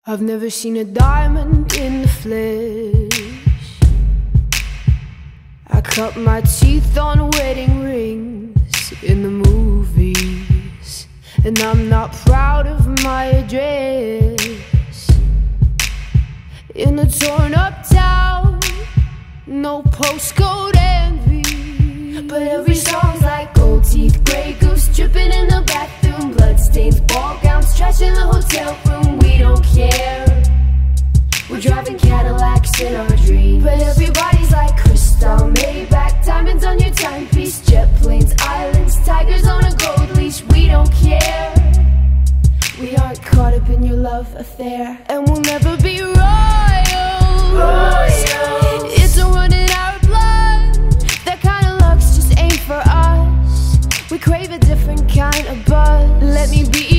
I've never seen a diamond in the flesh. I cut my teeth on wedding rings in the movies, and I'm not proud of my address. In a torn up town, no postcode envy, but every song's like gold teeth, grey goose dripping in the bathroom, bloodstains, ball gowns, trash in the hotel room. We don't care. We're driving Cadillacs in our dreams, but everybody's like crystal, Maybach, diamonds on your timepiece, jet planes, islands, tigers on a gold leash. We don't care. We aren't caught up in your love affair, and we'll never be royals. It's a run in our blood. That kind of luck's just ain't for us. We crave a different kind of buzz. Let me be